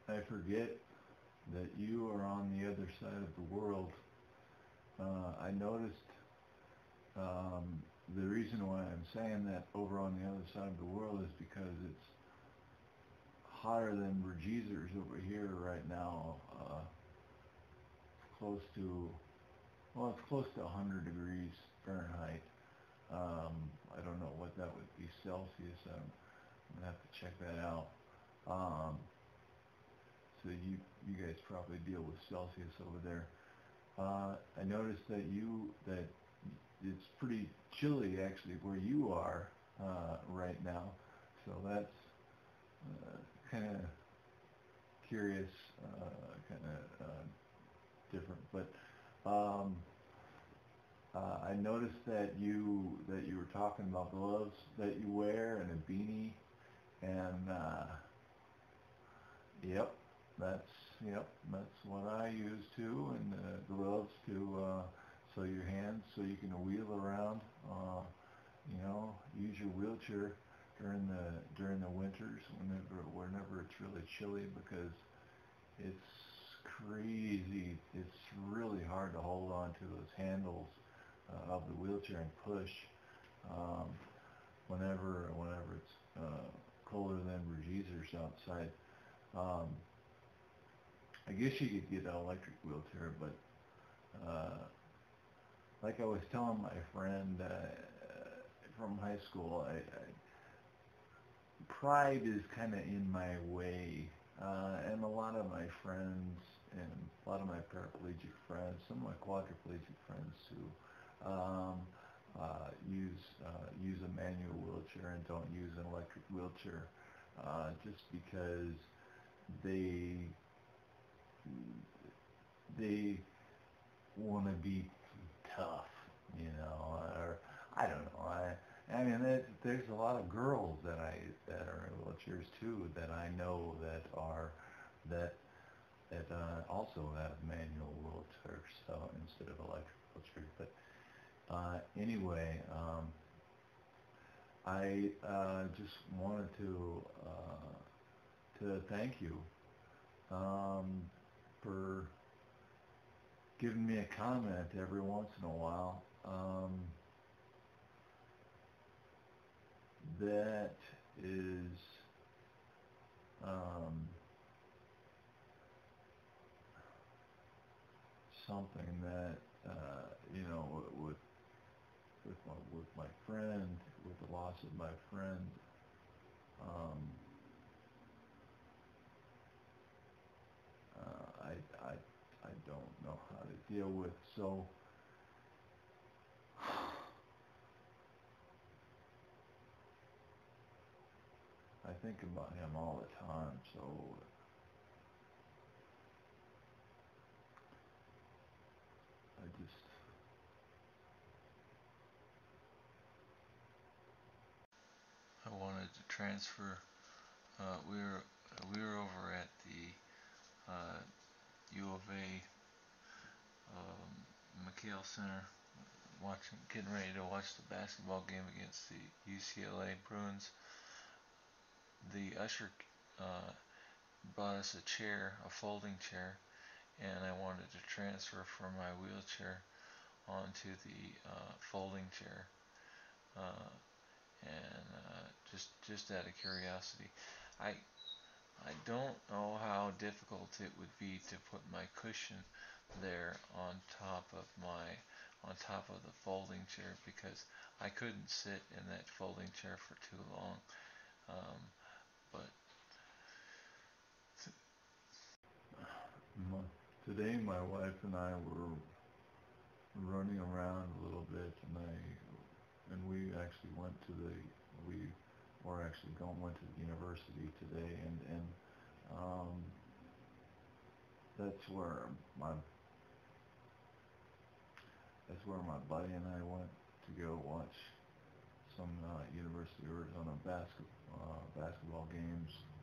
I forget that you are on the other side of the world. I noticed the reason why I'm saying that over on the other side of the world is because it's hotter than Vergeezers over here right now. Close to, well, it's close to 100 degrees Fahrenheit. I don't know what that would be Celsius. I'm gonna have to check that out. So you guys probably deal with Celsius over there. I noticed that it's pretty chilly actually where you are right now. So that's kind of curious, kind of different. But I noticed that you were talking about gloves that you wear and a beanie, and yep, that's what I use too, and gloves to so your hands so you can wheel around, use your wheelchair during the winters whenever it's really chilly, because it's crazy. It's really hard to hold on to those handles of the wheelchair and push whenever it's colder than Vergeezers outside. I guess you could get an electric wheelchair, but like I was telling my friend from high school, pride is kind of in my way, and a lot of my friends and a lot of my paraplegic friends, some of my quadriplegic friends who use a manual wheelchair and don't use an electric wheelchair, just because they want to be tough, or I don't know. I mean, there's a lot of girls that are in wheelchairs too that I know that also have manual wheelchairs, so instead of electric wheelchairs. But anyway, I just wanted to thank you for giving me a comment every once in a while. That is something that with my friend, with the loss of my friend, I don't know how to deal with. So I think about him all the time. So I wanted to transfer. We were over at the U of A McHale Center, getting ready to watch the basketball game against the UCLA Bruins. The usher brought us a chair, a folding chair, and I wanted to transfer from my wheelchair onto the folding chair, and just out of curiosity, I don't know how difficult it would be to put my cushion there on top of the folding chair, because I couldn't sit in that folding chair for too long. But today my wife and I were running around a little bit, and we actually went to the university today, and that's where my buddy and I went to go watch some University of Arizona basketball games.